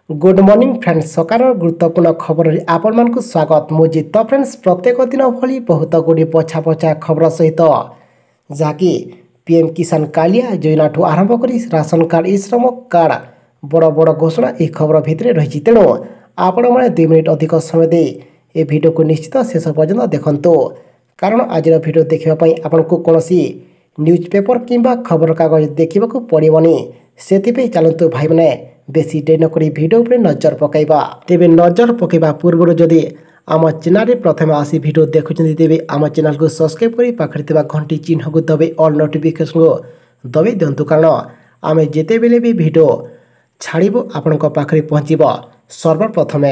Good morning friends सकार गुरुत्वपूर्ण खबर आपण को स्वागत मुझे तो फ्रेंड्स प्रत्येक दिन भली बहुत गुड़ी पछा पछा खबर सहित जहाँकि पीएम किसान कालिया योजना ठू आरंभ कर राशन कार्ड ई श्रम कार्ड बड़ बड़ घोषणा यह खबर भितर रही तेणु आपण मैंने 2 मिनिट अधिक समय दे ए वीडियो को निश्चित शेष पर्यंत देखंतु कारण आज वीडियो देखापी आपन को कौन न्यूज पेपर किंबा खबर कागज देखा पड़ोनी से चलतु भाई मैंने बेसी डे नक भिडियो पर नजर पकईबा तेबे नजर पकईबा पूर्व जदि आम चैनल प्रथम आसी भिडियो देखुं तेबे आम चैनल को सब्सक्राइब कर पाखे घंटी चिन्ह को दबे ऑल नोटिफिकेशन को दबे दिंतु कारण आम जिते बेले भी भिडियो छाड़ू आपण पाखे पहुँचब सर्वप्रथमे।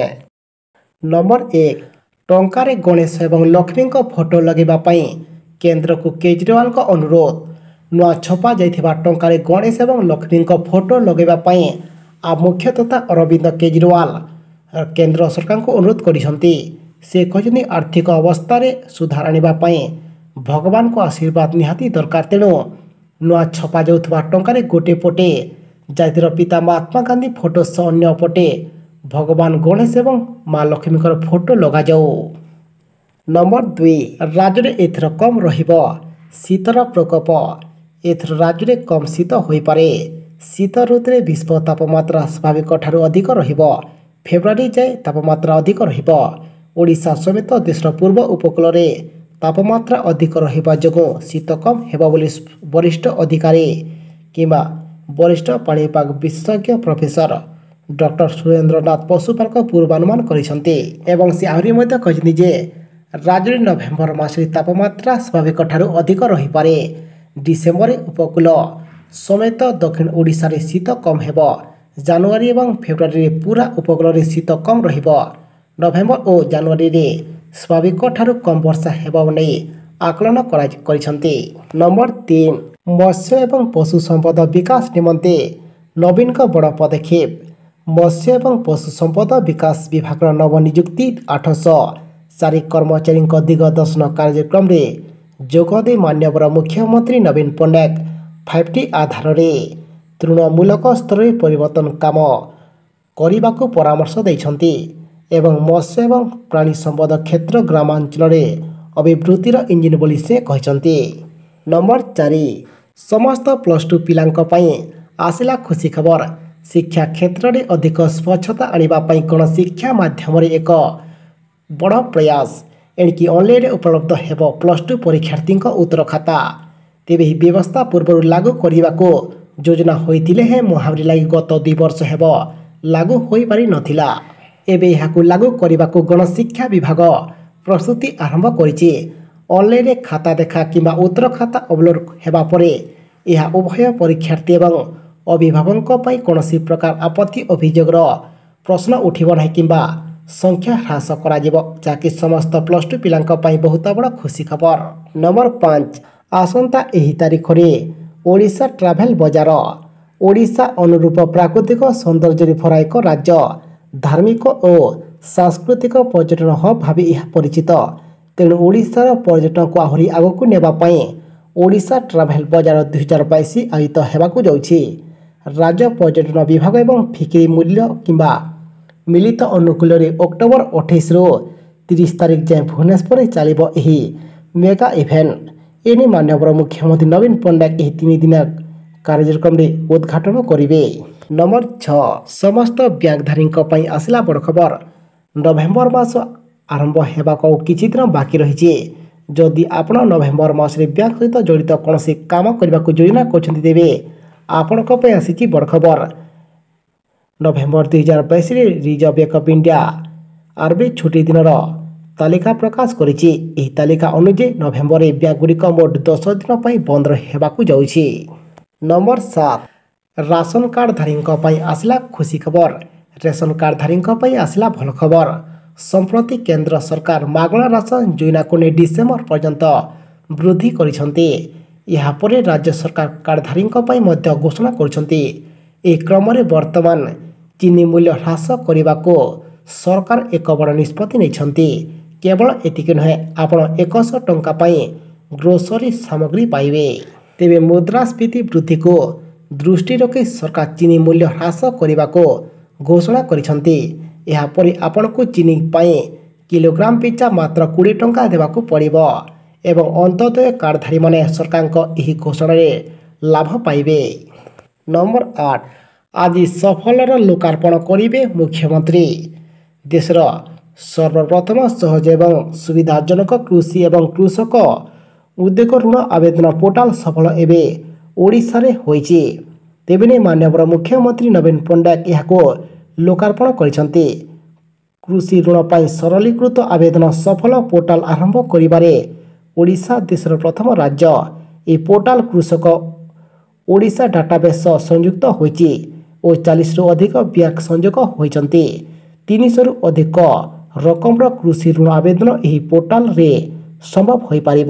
नंबर 1 टंकार गणेश एवं लक्ष्मी फोटो लगेवाई केन्द्र को केजरीवाल अनुरोध नुआ छपा जाइथिबा टंकार गणेश एवं लक्ष्मी फोटो लगेवाई मुख्य तथा अरविंद केजरीवाल केंद्र सरकार को अनुरोध करिसंती। से कहते आर्थिक अवस्था रे सुधार आनिबा पई भगवान को आशीर्वाद निहाती दरकार तेणु नुआ छपा जाउथबा टंकार गोटे पटे जातिर पिता महात्मा गांधी फोटो सह अन्य पटे भगवान गणेश एवं माँ लक्ष्मी फोटो लगा जाऊ। नंबर 2 राज्य में एथर कम रहिबो शीतर प्रकोप एथर राज्य में कम शीत होई पारे। शीत ऋतु में विश्व तापमात्रा स्वाभाविक ठारू अधिक रहिबो फेब्रुआरी जाए तापमात्रा अधिक रहिबो। ओडिशा समेत देशर पूर्व उपकूल रे तापमात्रा अधिक रहिबा जोगु शीत कम हेबो बोली वरिष्ठ अधिकारी किंबा वरिष्ठ पाणीपाग विशेषज्ञ प्रोफेसर डॉक्टर सुरेंद्रनाथ पशुपालक पूर्वानुमान करिसंती एवं से आहरी मध्ये कहिसंती जे राज्य नवेम्बर मासरे तापमात्रा स्वाभाविक ठारू अधिक रही पारे। डिसेम्बर उपकूल समेत दक्षिण ओडिशा रे शीत कम हेबो। जनवरी एवं फेब्रुआरी रे पूरा उपकूल रे शीत कम रहिबो। नवेम्बर और जनवरी रे स्वाभाविक ठारू कम वर्षा हेबो नै आकलन करिसंती। नंबर 3 मत्स्य एवं पशु संपद विकास निमंते नवीन का बड़ पदक्षेप। मत्स्य एवं पशु संपद विकास विभाग नवनियुक्ति 804 कर्मचारी दिग्दर्शन कार्यक्रम रे जोगदे मान्यवर मुख्यमंत्री नवीन पट्टनायक 5T आधार रे तृणमूलक स्तर में परिवर्तन काम करने को परामर्श देइछंती एवं मत्स्य एवं प्राणी संपद क्षेत्र ग्रामांचल रे अभिवृद्धिर इंजिन बोली से कहते। नंबर 4 समस्त +2 पिलांक पई आसिला खुशी खबर। शिक्षा क्षेत्र में अधिक स्वच्छता आने गण शिक्षा माध्यम एक बड़ प्रयास एणिकी ऑनलाइन उपलब्ध हेबो +2 परीक्षार्थी उत्तर खाता। तेबे ही व्यवस्था पूर्व लागू करने को योजना होइतिले हे महामारी लगी गत 2 वर्ष हेबो लागू होई पारि नथिला। एबे याकू लागू करने को गण शिक्षा विभाग प्रस्तुति आरंभ करिछि। ऑनलाइन खाता देखा किंबा उत्तर खाता अपलोड हेबा परे यह उभय परीक्षार्थी एवं अभिभावक पई कोनोसी प्रकार आपत्ति अभियोगर प्रश्न उठिब नहीं किंबा संख्या ह्रास करा जिवो जाकि समस्त +2 पिलांक पई बहुत बड़ खुशी खबर। नंबर 5 आसंता एही तारीख रे ओडिशा ट्रैवल बजार। ओडिशा अनुरूप प्राकृतिक सौंदर्य भरा एक राज्य धार्मिक और सांस्कृतिक पर्यटन हब भाव यह परिचित तेणु ओडिशार पर्यटन को आहरी आगक नेबा पई ओडिशा ट्रैवल बजार 2022 आयोजित हेबाकू जाउछि। राज्य पर्यटन विभाग एवं फिक्री मूल्य किंबा मिलित अनुकूल अक्टोबर 28 रु 30 तारीख जाए भुवनेश्वर चलिबो एही मेगा इवेंट। एने माननीय मुख्यमंत्री नवीन पट्टनायक एही 3 दिन कार्यक्रम रे उद्घाटन करिवे। नंबर 6 समस्त बैंकधारी पई आसिला बड़ खबर। नवेम्बर मास आरंभ हेबाको किछि दिन बाकी रहिछि। जदि आपण नवेम्बर मास रे बैंक सहित जड़ित कोनोसी काम करबा को योजना करछन्ती तेबे आपण पे आसीछि बड़ खबर। नवेम्बर 2022 रे reserve bank of India RBI छुट्टी दिन तालिका प्रकाश करिछि। एही तालिका अनुसार नवेम्बर रे बैंक गुड़िक मोट 10 दिन पई बंद हेबाकू जाउछि। नंबर 7 राशन कार्ड धारी पई आसिला खुशी खबर। रेशन कार्ड धारी पई आसिला भल खबर। संप्रति केंद्र सरकार मागणा राशन योजना को डिसेम्बर पर्यंत वृद्धि करिसंती। यहा परे राज्य सरकार कार्डधारी पई मध्य घोषणा करिसंती। ए क्रम रे वर्तमान चीनी मूल्य ह्रास करने को सरकार एक बड़ निष्पत्ति नहीं। केवल एतिक नुहे आपण 100 टंका पाई ग्रोसरी सामग्री पाइबे। तेबे मुद्रास्फीति वृद्धि को दृष्टि रखी सरकार चीनी मूल्य ह्रास करने को ଘୋଷଣା କରିଛନ୍ତି। ଏହାପରେ ଆପଣଙ୍କୁ ଚିନି ପାଇଁ କିଲୋଗ୍ରାମ ପିଛା ମାତ୍ର 20 ଟଙ୍କା ଦେବାକୁ ପଡ଼ିବ ଏବଂ ଅନ୍ତୋଦୟ କାର୍ଡଧାରୀମାନେ ସରକାରଙ୍କ ଏହି ଘୋଷଣାରେ ଲାଭ ପାଇବେ। ନମ୍ବର 8 ଆଜି ସଫଳର ଲୋକାର୍ପଣ କରିବେ ମୁଖ୍ୟମନ୍ତ୍ରୀ। ଦେଶର ସର୍ବପ୍ରଥମ ସହଜ ଏବଂ ସୁବିଧାଜନକ କୃଷି ଏବଂ କୃଷକ ଉଦ୍ୟୋଗ ଋଣ ଆବେଦନ ପୋର୍ଟାଲ ସଫଳ ଏବେ ଓଡ଼ିଶାରେ ହୋଇଛି। ତେବେ ମାନ୍ୟବର ମୁଖ୍ୟମନ୍ତ୍ରୀ ନବୀନ ପଟ୍ଟନାୟକ ଏହାକୁ ଲୋକାର୍ପଣ କରିଛନ୍ତି। କୃଷି ଋଣ ପାଇଁ ସରଳୀକୃତ ଆବେଦନ ସଫଳ ପୋର୍ଟାଲ ଆରମ୍ଭ କରିବାରେ ଓଡ଼ିଶା ଦେଶର ପ୍ରଥମ ରାଜ୍ୟ। ଏହି ପୋର୍ଟାଲ କୃଷକ ଓଡ଼ିଶା ଡାଟାବେସ୍ ସହ ସଂଯୁକ୍ତ ହୋଇଛି ଓ 40ରୁ ଅଧିକ ବ୍ୟାଙ୍କ ସଂଯୋଗ ହୋଇଛନ୍ତି। 300ରୁ ଅଧିକ ରକମର କୃଷି ଋଣ ଆବେଦନ ଏହି ପୋର୍ଟାଲରେ ସମ୍ଭବ ହୋଇପାରିବ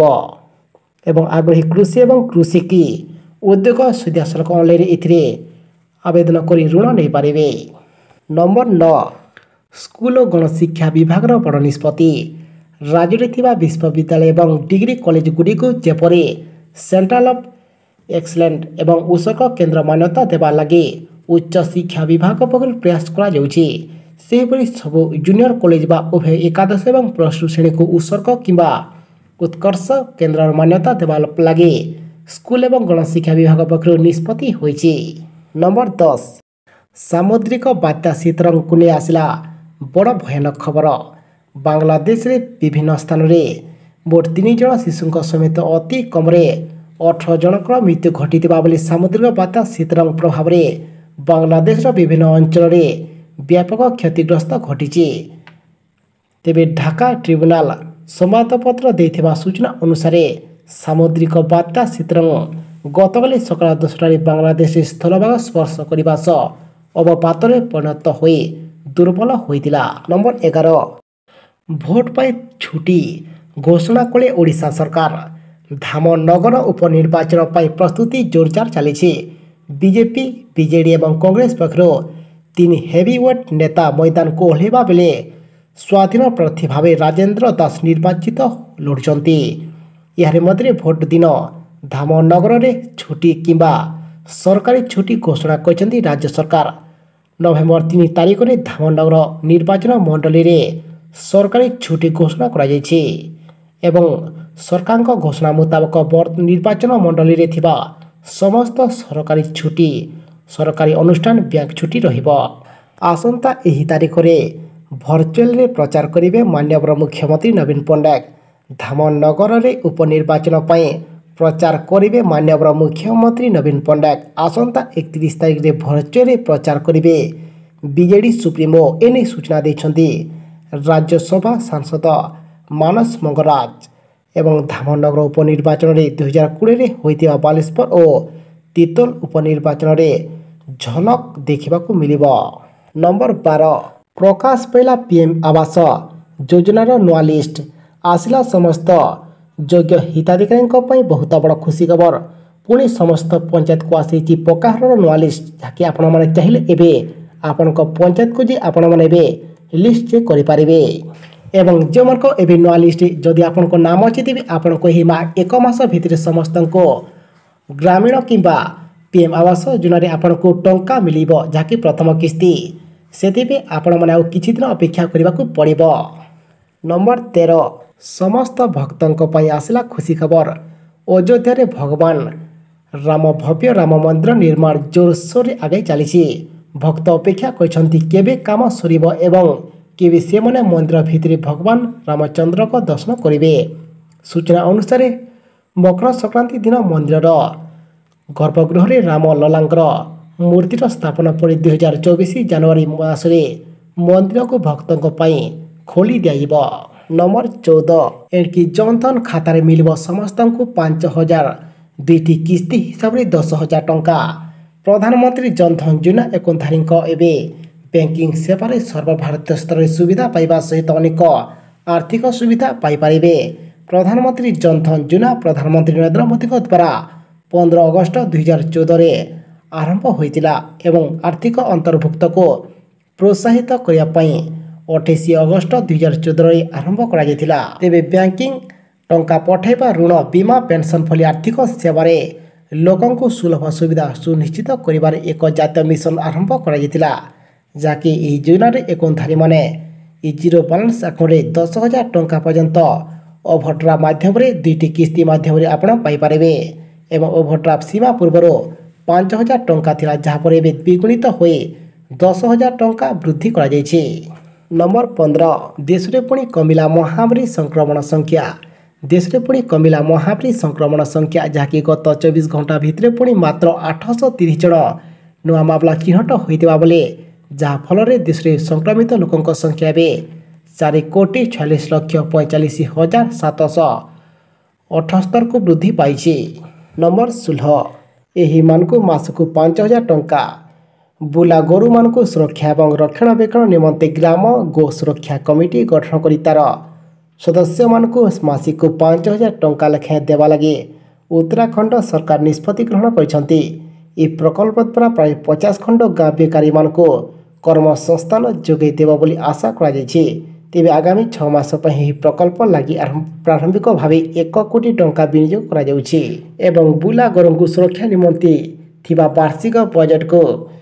ଏବଂ ଆଗ୍ରହୀ କୃଷି ଏବଂ କୃଷି ଉଦ୍ୟୋଗ ସିଧାସଳଖ ଅନଲାଇନରେ ଏଥିରେ ଆବେଦନ କରି ଋଣ ନେଇପାରିବେ। ନମ୍ବର 9 ସ୍କୁଲ ଓ ଗଣଶିକ୍ଷା ବିଭାଗର ବଡ଼ ନିଷ୍ପତ୍ତି। ରାଜ୍ୟରେ ଥିବା ବିଶ୍ୱବିଦ୍ୟାଳୟ ଏବଂ ଡିଗ୍ରୀ କଲେଜଗୁଡ଼ିକୁ ଯେପରି ସେଣ୍ଟ୍ରାଲ ଅଫ୍ ଏକ୍ସଲେନ୍ସ ଏବଂ ଉତ୍ସର୍ଗ କେନ୍ଦ୍ର ମାନ୍ୟତା ଦେବା ଲାଗି ଉଚ୍ଚ ଶିକ୍ଷା ବିଭାଗ ପକ୍ଷରୁ ପ୍ରୟାସ କରାଯାଉଛି, ସେହିପରି ସବୁ ଜୁନିୟର କଲେଜ ବା ଉଭୟ ଏକାଦଶ ଏବଂ +2 ଶ୍ରେଣୀକୁ ଉତ୍ସର୍ଗ କିମ୍ବା ଉତ୍କର୍ଷ କେନ୍ଦ୍ରର ମାନ୍ୟତା ଦେବା ଲାଗି ସ୍କୁଲ ଏବଂ ଗଣଶିକ୍ଷା ବିଭାଗ ପକ୍ଷରୁ ନିଷ୍ପତ୍ତି ହୋଇଛି। ନମ୍ବର 10 ସାମୁଦ୍ରିକ ବାତ୍ୟା ଶୀତରଂଗକୁ ନେଇ ଆସିଲା ବଡ଼ ଭୟାନକ ଖବର। ବାଂଲାଦେଶରେ ବିଭିନ୍ନ ସ୍ଥାନରେ ମୋଟ 3 ଜଣ ଶିଶୁଙ୍କ ସମେତ ଅତି କମରେ 18 ଜଣଙ୍କର ମୃତ୍ୟୁ ଘଟିଥିବା ବେଳେ ସାମୁଦ୍ରିକ ବାତ୍ୟା ଶୀତରଂଗ ପ୍ରଭାବରେ ବାଂଲାଦେଶର ବିଭିନ୍ନ ଅଞ୍ଚଳରେ ବ୍ୟାପକ କ୍ଷତିଗ୍ରସ୍ତ ଘଟିଛି। ତେବେ ଢାକା ଟ୍ରିବ୍ୟୁନାଲ ସମ୍ବାଦପତ୍ର ଦେଇଥିବା ସୂଚନା ଅନୁସାରେ ସାମୁଦ୍ରିକ ବାତ୍ୟା ଶୀତରଂଗ ଗତକାଲି ସକାଳ 10ଟାରେ ବାଂଲାଦେଶରେ ସ୍ଥଳଭାଗ ସ୍ପର୍ଶ କରିବା ସହ ଅବପାତରେ ପରିଣତ ହୋଇ ଦୁର୍ବଳ ହୋଇଥିଲା। ନମ୍ବର 11 ଭୋଟ ପାଇଁ ଛୁଟି ଘୋଷଣା କଲେ ଓଡ଼ିଶା ସରକାର। ଧାମନଗର ଉପନିର୍ବାଚନ ପାଇଁ ପ୍ରସ୍ତୁତି ଜୋରଦାର ଚାଲିଛି। ବିଜେପି, ବିଜେଡି ଏବଂ କଂଗ୍ରେସ ପକ୍ଷରୁ 3 ହେଭିୱେଟ୍ ନେତା ମଇଦାନକୁ ଓହ୍ଲାଇବା ବେଳେ ସ୍ୱାଧୀନ ପ୍ରାର୍ଥୀ ଭାବେ ରାଜେନ୍ଦ୍ର ଦାସ ନିର୍ବାଚିତ ଲଢ଼ୁଛନ୍ତି। ଏହାର ମଧ୍ୟରେ ଭୋଟ ଦିନ ଧାମନଗରରେ ଛୁଟି କିମ୍ବା ସରକାରୀ ଛୁଟି ଘୋଷଣା କରିଛନ୍ତି ରାଜ୍ୟ ସରକାର। ନଭେମ୍ବର 3 ତାରିଖରେ ଧାମନଗର ନିର୍ବାଚନ ମଣ୍ଡଳୀରେ ସରକାରୀ ଛୁଟି ଘୋଷଣା କରାଯାଇଛି ଏବଂ ସରକାରଙ୍କ ଘୋଷଣା ମୁତାବକ ନିର୍ବାଚନ ମଣ୍ଡଳୀରେ ଥିବା ସମସ୍ତ ସରକାରୀ ଅନୁଷ୍ଠାନ ବ୍ୟାଙ୍କ ଛୁଟି ରହିବ। ଆସନ୍ତା ଏହି ତାରିଖରେ ଭର୍ଚୁଆଲରେ ପ୍ରଚାର କରିବେ ମାନ୍ୟବର ମୁଖ୍ୟମନ୍ତ୍ରୀ ନବୀନ ପଟ୍ଟନାୟକ। ଧାମନଗରରେ ଉପନିର୍ବାଚନ ପାଇଁ ପ୍ରଚାର କରିବେ ମାନ୍ୟବର ମୁଖ୍ୟମନ୍ତ୍ରୀ ନବୀନ ପଟ୍ଟନାୟକ। ଆସନ୍ତା 31 ତାରିଖରେ ଭର୍ଚୁଆଲରେ ପ୍ରଚାର କରିବେ। ବିଜେଡି ସୁପ୍ରିମୋ ଏନେଇ ସୂଚନା ଦେଇଛନ୍ତି ରାଜ୍ୟସଭା ସାଂସଦ ମାନସ ମଙ୍ଗରାଜ ଏବଂ ଧାମନଗର ଉପନିର୍ବାଚନରେ 2020ରେ ହୋଇଥିବା ବାଲେଶ୍ୱର ଓ ତିର୍ତ୍ତୋଲ ଉପନିର୍ବାଚନରେ ଝଲକ ଦେଖିବାକୁ ମିଳିବ। ନମ୍ବର 12 ପ୍ରକାଶ ପାଇଲା ପିଏମ୍ ଆବାସ ଯୋଜନାର ନୂଆ ଲିଷ୍ଟ। ଆସିଲା ସମସ୍ତ ଯୋଗ୍ୟ ହିତାଧିକାରୀଙ୍କ ପାଇଁ ବହୁତ ବଡ଼ ଖୁସି ଖବର। ପୁଣି ସମସ୍ତ ପଞ୍ଚାୟତକୁ ଆସିଛି ପକ୍କା ଘରର ନୂଆ ଲିଷ୍ଟ, ଯାହାକି ଆପଣମାନେ ଚାହିଁଲେ ଏବେ ଆପଣଙ୍କ ପଞ୍ଚାୟତକୁ ଯାଇ ଆପଣମାନେ ଏବେ ଲିଷ୍ଟ ଚେକ୍ କରିପାରିବେ ଏବଂ ଯେଉଁମାନଙ୍କ ଏବେ ନୂଆ ଲିଷ୍ଟ ଯଦି ଆପଣଙ୍କ ନାମ ଅଛି ତେବେ ଆପଣଙ୍କୁ ଏହି 1 ମାସ ଭିତରେ ସମସ୍ତଙ୍କୁ ଗ୍ରାମୀଣ କିମ୍ବା ପିଏମ୍ ଆବାସ ଯୋଜନାରେ ଆପଣଙ୍କୁ ଟଙ୍କା ମିଳିବ, ଯାହାକି ପ୍ରଥମ କିସ୍ତି। ସେଥିପାଇଁ ଆପଣମାନେ ଆଉ କିଛି ଦିନ ଅପେକ୍ଷା କରିବାକୁ ପଡ଼ିବ। ନମ୍ବର 13 ସମସ୍ତ ଭକ୍ତଙ୍କ ପାଇଁ ଆସିଲା ଖୁସି ଖବର। ଅଯୋଧ୍ୟାରେ ଭଗବାନ ରାମ ଭବ୍ୟ ରାମ ମନ୍ଦିର ନିର୍ମାଣ ଜୋରସୋରରେ ଆଗେଇ ଚାଲିଛି। ଭକ୍ତ ଅପେକ୍ଷା କରିଛନ୍ତି କେବେ କାମ ସରିବ ଏବଂ କେବେ ସେମାନେ ମନ୍ଦିର ଭିତରେ ଭଗବାନ ରାମଚନ୍ଦ୍ରଙ୍କ ଦର୍ଶନ କରିବେ। ସୂଚନା ଅନୁସାରେ ମକର ସଂକ୍ରାନ୍ତି ଦିନ ମନ୍ଦିରର ଗର୍ଭଗୃହରେ ରାମ ଲଲାଙ୍କର ମୂର୍ତ୍ତିର ସ୍ଥାପନ ପରେ 2024 ଜାନୁଆରୀ ମାସରେ ମନ୍ଦିରକୁ ଭକ୍ତଙ୍କ ପାଇଁ ଖୋଲି ଦିଆଯିବ। ନମ୍ବର 14 ଏଣିକି ଜନଧନ ଖାତାରେ ମିଳିବ ସମସ୍ତଙ୍କୁ 5,000 ଦୁଇଟି କିସ୍ତି ହିସାବରେ 10,000 ଟଙ୍କା। ପ୍ରଧାନମନ୍ତ୍ରୀ ଜନଧନ ଯୋଜନା ଏକଧାରୀଙ୍କ ଏବେ ବ୍ୟାଙ୍କିଂ ସେବାରେ ସର୍ବଭାରତୀୟ ସ୍ତରରେ ସୁବିଧା ପାଇବା ସହିତ ଅନେକ ଆର୍ଥିକ ସୁବିଧା ପାଇପାରିବେ। ପ୍ରଧାନମନ୍ତ୍ରୀ ଜନଧନ ଯୋଜନା ପ୍ରଧାନମନ୍ତ୍ରୀ ନରେନ୍ଦ୍ର ମୋଦିଙ୍କ ଦ୍ୱାରା 15 ଅଗଷ୍ଟ 2014ରେ ଆରମ୍ଭ ହୋଇଥିଲା ଏବଂ ଆର୍ଥିକ ଅନ୍ତର୍ଭୁକ୍ତକୁ ପ୍ରୋତ୍ସାହିତ କରିବା ପାଇଁ 28 ଅଗଷ୍ଟ 2014ରେ ଆରମ୍ଭ କରାଯାଇଥିଲା। ତେବେ ବ୍ୟାଙ୍କିଂ ଟଙ୍କା ପଠାଇବା, ଋଣ, ବୀମା, ପେନ୍ସନ୍ ଭଳି ଆର୍ଥିକ ସେବାରେ ଲୋକଙ୍କୁ ସୁଲଭ ସୁବିଧା ସୁନିଶ୍ଚିତ କରିବାରେ ଏକ ଜାତୀୟ ମିଶନ ଆରମ୍ଭ କରାଯାଇଥିଲା, ଯାହାକି ଏହି ଯୋଜନାରେ ଏକଉଣ୍ଧାରୀ ମାନେ এই জিরো বালান্স আকাউন্টে 10,000 টঙ্কা পর্যন্ত ওভরড্রাফট মাধ্যমে 2টি কিস্তি মাধ্যমে আপনার পাইপারে এবং ওভরড্রাফট সীমা পূর্বর 5,000 টঙ্কা লা যাপরে এবে দ্বিগুণিত হয়ে 10,000 টঙ্কা বৃদ্ধি করা যাইছে। নম্বর 15 দেশে পুଣି কমিলা মহামারী সংক্রমণ সংখ্যা। দেশে পুଣି কমিলা মহামারী সংক্রমণ সংখ্যা যাকি গত 24 ঘণ্টা ভিতরে পুଣି মাত্র 830 জন নূଆ মামলা চিহ্ନট হয়েছে বলে ଯାହାଫଳରେ ଦେଶରେ ସଂକ୍ରମିତ ଲୋକଙ୍କ ସଂଖ୍ୟା ଏବେ 4,46,45,778କୁ ବୃଦ୍ଧି ପାଇଛି। ନମ୍ବର 16 ଏହିମାନଙ୍କୁ ମାସକୁ 5,000 ଟଙ୍କା। ବୁଲା ଗୋରୁମାନଙ୍କୁ ସୁରକ୍ଷା ଏବଂ ରକ୍ଷଣାବେକ୍ଷଣ ନିମନ୍ତେ ଗ୍ରାମ ଗୋ ସୁରକ୍ଷା କମିଟି ଗଠନ କରି ତାର ସଦସ୍ୟମାନଙ୍କୁ ମାସକୁ 5,000 ଟଙ୍କା ଲେଖାଏଁ ଦେବା ଲାଗି ଉତ୍ତରାଖଣ୍ଡ ସରକାର ନିଷ୍ପତ୍ତି ଗ୍ରହଣ କରିଛନ୍ତି। ଏହି ପ୍ରକଳ୍ପ ଦ୍ୱାରା ପ୍ରାୟ 50 ଖଣ୍ଡ ଗାଁ ବେକାରୀମାନଙ୍କୁ କର୍ମସଂସ୍ଥାନ ଯୋଗାଇ ଦେବ ବୋଲି ଆଶା କରାଯାଇଛି। ତେବେ ଆଗାମୀ 6 ମାସ ପାଇଁ ଏହି ପ୍ରକଳ୍ପ ଲାଗି ପ୍ରାରମ୍ଭିକ ଭାବେ 1 କୋଟି ଟଙ୍କା ବିନିଯୋଗ କରାଯାଉଛି ଏବଂ ବୁଲା ଗୋରୁଙ୍କୁ ସୁରକ୍ଷା ନିମନ୍ତେ ଥିବା ବାର୍ଷିକ ବଜେଟକୁ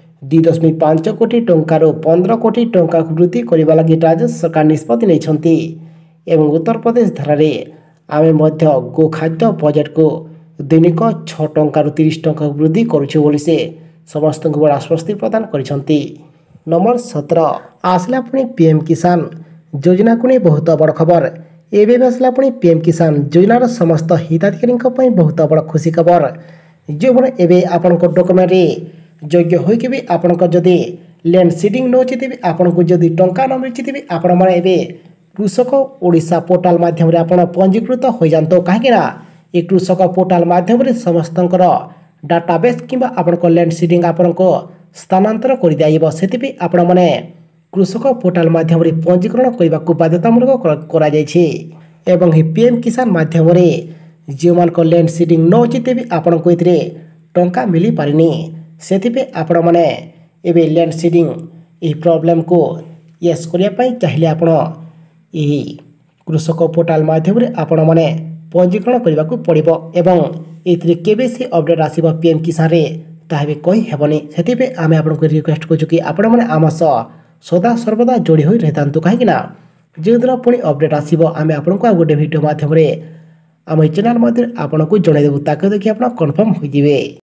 2.5 କୋଟି ଟଙ୍କାରୁ 15 କୋଟି ଟଙ୍କାକୁ ବୃଦ୍ଧି କରିବା ଲାଗି ରାଜ୍ୟ ସରକାର ନିଷ୍ପତ୍ତି ନେଇଛନ୍ତି ଏବଂ ଉତ୍ତରପ୍ରଦେଶ ଧାରାରେ ଆମେ ମଧ୍ୟ ଗୋଖାଦ୍ୟ ବଜେଟକୁ ଦୈନିକ 6 ଟଙ୍କାରୁ 30 ଟଙ୍କାକୁ ବୃଦ୍ଧି କରୁଛୁ ବୋଲି ସେ ସମସ୍ତଙ୍କୁ ବଡ଼ ଆଶ୍ୱସ୍ତି ପ୍ରଦାନ କରିଛନ୍ତି। ନମ୍ବର 17 ଆସିଲା ପୁଣି ପିଏମ୍ କିଷାନ ଯୋଜନାକୁ ନେଇ ବହୁତ ବଡ଼ ଖବର। ଏବେ ଆସିଲା ପୁଣି ପିଏମ୍ କିଷାନ ଯୋଜନାର ସମସ୍ତ ହିତାଧିକାରୀଙ୍କ ପାଇଁ ବହୁତ ବଡ଼ ଖୁସି ଖବର। ଯେଉଁମାନେ ଏବେ ଆପଣଙ୍କ ଡକୁମେଣ୍ଟରେ ଯୋଗ୍ୟ ହୋଇକି ବି ଆପଣଙ୍କ ଯଦି ଲ୍ୟାଣ୍ଡ ସିଡ଼ିଂ ନେଉଛି ତେବେ ଆପଣଙ୍କୁ ଯଦି ଟଙ୍କା ନ ମିଳିଛି ତେବେ ଆପଣମାନେ ଏବେ କୃଷକ ଓଡ଼ିଶା ପୋର୍ଟାଲ ମାଧ୍ୟମରେ ଆପଣ ପଞ୍ଜୀକୃତ ହୋଇଯାଆନ୍ତୁ। କାହିଁକିନା ଏ କୃଷକ ପୋର୍ଟାଲ ମାଧ୍ୟମରେ ସମସ୍ତଙ୍କର ଡାଟାବେସ୍ କିମ୍ବା ଆପଣଙ୍କ ଲ୍ୟାଣ୍ଡ ସିଡ଼ିଂ ଆପଣଙ୍କୁ ସ୍ଥାନାନ୍ତର କରିଦିଆଯିବ। ସେଥିପାଇଁ ଆପଣମାନେ କୃଷକ ପୋର୍ଟାଲ ମାଧ୍ୟମରେ ପଞ୍ଜୀକରଣ କରିବାକୁ ବାଧ୍ୟତାମୂଳକ କରାଯାଇଛି ଏବଂ ଏହି ପିଏମ୍ କିଷାନ ମାଧ୍ୟମରେ ଯେଉଁମାନଙ୍କ ଲ୍ୟାଣ୍ଡ ସିଡ଼ିଂ ନେଉଛି ତେବେ ଆପଣଙ୍କୁ ଏଥିରେ ଟଙ୍କା ମିଳିପାରିନି। ସେଥିପାଇଁ ଆପଣମାନେ ଏବେ ଲ୍ୟାଣ୍ଡ ସିଡ଼ିଂ ଏହି ପ୍ରୋବ୍ଲେମକୁ ୟେସ୍ କରିବା ପାଇଁ ଚାହିଁଲେ ଆପଣ ଏହି କୃଷକ ପୋର୍ଟାଲ ମାଧ୍ୟମରେ ଆପଣମାନେ ପଞ୍ଜୀକରଣ କରିବାକୁ ପଡ଼ିବ ଏବଂ ଏଥିରେ କେବେ ସେ ଅପଡ଼େଟ୍ ଆସିବ ପିଏମ୍ କିଷାନରେ ତାହା ବି କହିହେବନି। ସେଥିପାଇଁ ଆମେ ଆପଣଙ୍କୁ ରିକ୍ୱେଷ୍ଟ କରୁଛୁ କି ଆପଣମାନେ ଆମ ସହ ସଦାସର୍ବଦା ଯୋଡ଼ି ହୋଇ ରହିଥାନ୍ତୁ। କାହିଁକିନା ଯେଉଁଦିନ ପୁଣି ଅପଡ଼େଟ୍ ଆସିବ ଆମେ ଆପଣଙ୍କୁ ଆଉ ଗୋଟେ ଭିଡ଼ିଓ ମାଧ୍ୟମରେ ଆମ ଏ ଚ୍ୟାନେଲ୍ ମଧ୍ୟରେ ଆପଣଙ୍କୁ ଜଣାଇଦେବୁ। ତାକୁ ଦେଖି ଆପଣ କନଫର୍ମ ହୋଇଯିବେ।